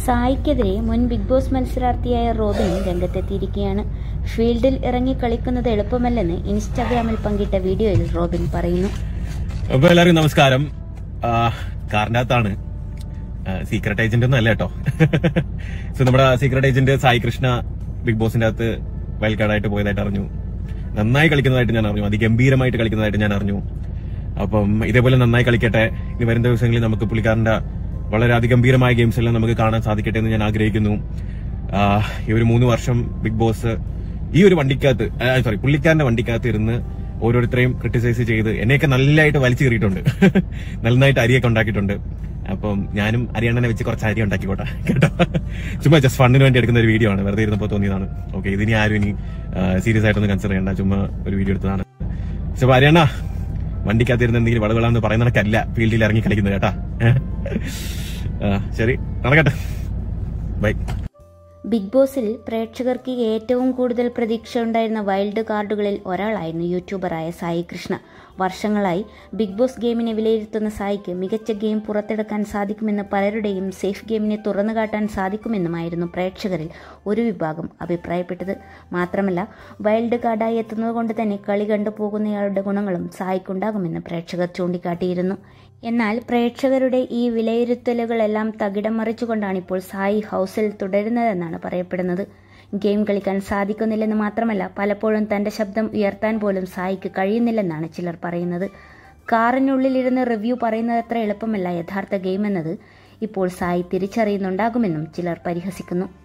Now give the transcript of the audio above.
സായിക്കെതിരെ മുൻ big boss മത്സരാർത്ഥിയായ Robin രംഗത്തെത്തിയിരിക്കുകയാണ്. ഫീൽഡിൽ ഇറങ്ങി കളിക്കുന്നത് എളുപ്പമല്ലെന്ന് ഇൻസ്റ്റാഗ്രാമിൽ പങ്കിട്ട വീഡിയോയിൽ റോബിൻ പറയുന്നു. അപ്പൊ എല്ലാവർക്കും നമസ്കാരം. കാറിനകത്താണ്, സീക്രട്ട് ഏജന്റ് ഒന്നും അല്ല കേട്ടോ. സോ നമ്മുടെ സീക്രട്ട് ഏജന്റ് സായി കൃഷ്ണ ബിഗ് ബോസിന്റെ അകത്ത് വൈൽഡ് കാർഡായിട്ട് പോയതായിട്ട് അറിഞ്ഞു. നന്നായി കളിക്കുന്നതായിട്ട് ഞാൻ അറിഞ്ഞു, അതിഗംഭീരമായിട്ട് കളിക്കുന്നതായിട്ട് ഞാൻ അറിഞ്ഞു. അപ്പം ഇതേപോലെ നന്നായി കളിക്കട്ടെ. ഇനി വരുന്ന ദിവസങ്ങളിൽ നമുക്ക് പുള്ളിക്കാരന്റെ വളരെ അതിഗംഭീരമായ ഗെയിംസ് എല്ലാം നമുക്ക് കാണാൻ സാധിക്കട്ടെ എന്ന് ഞാൻ ആഗ്രഹിക്കുന്നു. ഈ ഒരു 3 വർഷം ബിഗ് ബോസ് ഈ ഒരു പുള്ളിക്കാരന്റെ വണ്ടിക്കകത്ത് ഇരുന്ന് ഓരോരുത്തരെയും ക്രിട്ടിസൈസ് ചെയ്ത് എന്നെയൊക്കെ നല്ലതായിട്ട് വലിച്ചു കയറിയിട്ടുണ്ട്. നന്നായിട്ട് അരിയൊക്കെ ഉണ്ടാക്കിയിട്ടുണ്ട്. അപ്പം ഞാനും അരിയണ്ണനെ വെച്ച് കുറച്ച് അരി ഉണ്ടാക്കിക്കോട്ടെ കേട്ടോ. ചുമ്മാ ജസ്റ്റ് ഫണ്ടിന് വേണ്ടി എടുക്കുന്ന ഒരു വീഡിയോ ആണ്, വെറുതെ ഇരുന്നപ്പോൾ തോന്നിയതാണ്. ഓക്കെ, ഇതിനി ആരും ഇനി സീരിയസ് ആയിട്ടൊന്നും കൺസിഡർ ചെയ്യണ്ട, ചുമ്മാ ഒരു വീഡിയോ എടുത്തതാണ്. പക്ഷെ അരിയണ്ണ വണ്ടിക്കകത്തിരുന്ന് എന്തെങ്കിലും വളവളാന്ന് പറയുന്ന കണക്കല്ല ഫീൽഡിൽ ഇറങ്ങി കളിക്കുന്നത് കേട്ടാ. ശരി, നടക്കട്ടെ, ബൈ. ബിഗ് ബോസിൽ പ്രേക്ഷകർക്ക് ഏറ്റവും കൂടുതൽ പ്രതീക്ഷയുണ്ടായിരുന്ന വൈൽഡ് കാർഡുകളിൽ ഒരാളായിരുന്നു യൂട്യൂബറായ സായി കൃഷ്ണ. വർഷങ്ങളായി ബിഗ് ബോസ് ഗെയിമിനെ വിലയിരുത്തുന്ന സായിക്ക് മികച്ച ഗെയിം പുറത്തെടുക്കാൻ സാധിക്കുമെന്ന് പലരുടെയും സേഫ് ഗെയിമിനെ തുറന്നുകാട്ടാൻ സാധിക്കുമെന്നുമായിരുന്നു പ്രേക്ഷകരിൽ ഒരു വിഭാഗം അഭിപ്രായപ്പെട്ടത്. മാത്രമല്ല, വൈൽഡ് കാർഡായി എത്തുന്നതുകൊണ്ട് തന്നെ കളി കണ്ടുപോകുന്നയാളുടെ ഗുണങ്ങളും സായിക്കുണ്ടാകുമെന്ന് പ്രേക്ഷകർ ചൂണ്ടിക്കാട്ടിയിരുന്നു. എന്നാൽ പ്രേക്ഷകരുടെ ഈ വിലയിരുത്തലുകളെല്ലാം തകിടം മറിച്ചുകൊണ്ടാണ് ഇപ്പോൾ സായി ഹൗസിൽ തുടരുന്നതെന്നാണ് പറയപ്പെടുന്നത്. ഗെയിം കളിക്കാൻ സാധിക്കുന്നില്ലെന്ന് മാത്രമല്ല, പലപ്പോഴും തന്റെ ശബ്ദം ഉയർത്താൻ പോലും സായിക്ക് കഴിയുന്നില്ലെന്നാണ് ചിലർ പറയുന്നത്. കാറിനുള്ളിലിരുന്ന് റിവ്യൂ പറയുന്നതത്ര എളുപ്പമല്ല യഥാർത്ഥ ഗെയിം എന്നത് ഇപ്പോൾ സായി തിരിച്ചറിയുന്നുണ്ടാകുമെന്നും ചിലർ പരിഹസിക്കുന്നു.